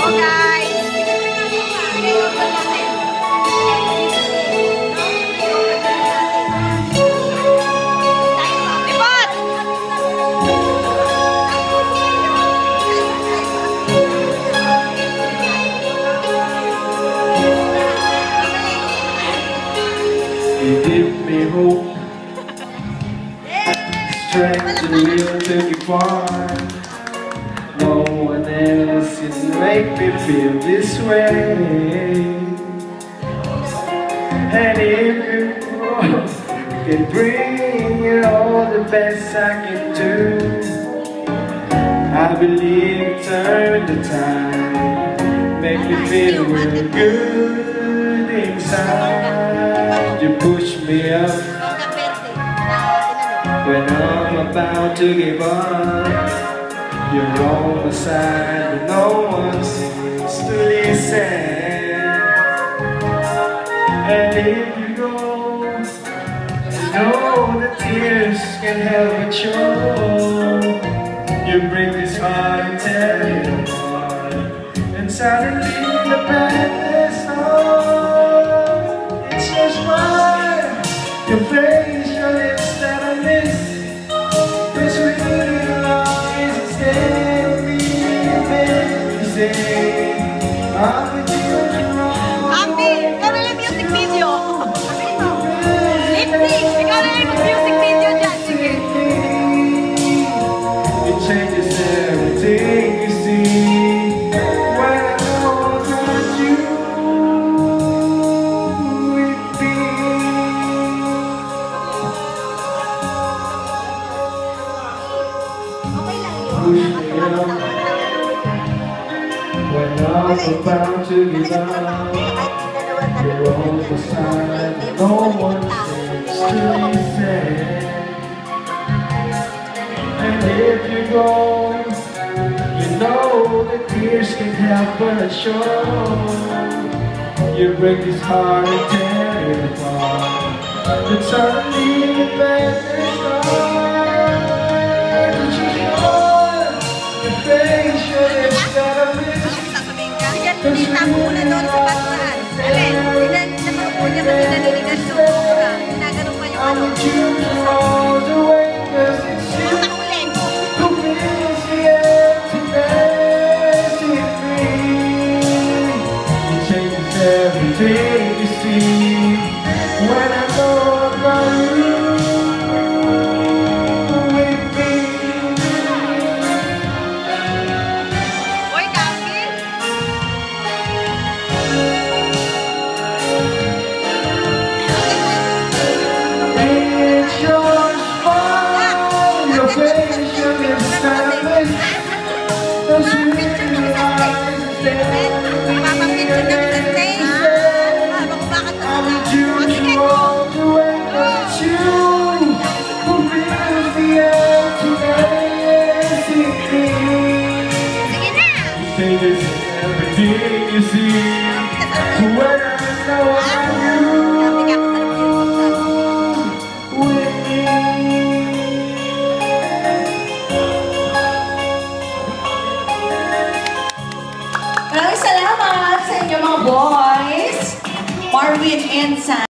You give me hope, strength to will to keep on. No one else can make me feel this way. And if you can bring it all the best I can do, I believe turn the tide, make me feel real good inside. You push me up when I'm about to give up. You're on my side, but no one seems to listen. And if you go, you know the tears can help but show. You break this heart and tear it apart, and suddenly the madness starts. It's just mine, your face, your lips that I miss. This really long is a stay with me, baby, say I'm with you wrong. Andy, ikaw na lang music video. Lip sync, ikaw na lang music video dyan. Sige. It changes everything you see when I know that you with me. Push me up when I'm about to give up. You're on the side, no one seems to listen. And if you go, you know the tears can help but show. You break this heart and tear it apart, but suddenly the madness starts. It's just one, your face, your lips that I miss. Kita mo muna doon sa batuhan. Alin, naman po niya kasi naniligan sa ulo. Ginaganon pa yung ano. Everything you see when I know about you with me. Oy, Kaki! It's your smile, your face, your lips that I miss. Those really eyes that changes everything you see when I know you with me. Maraming salamat sa inyo mga boys, Marvin and Sam.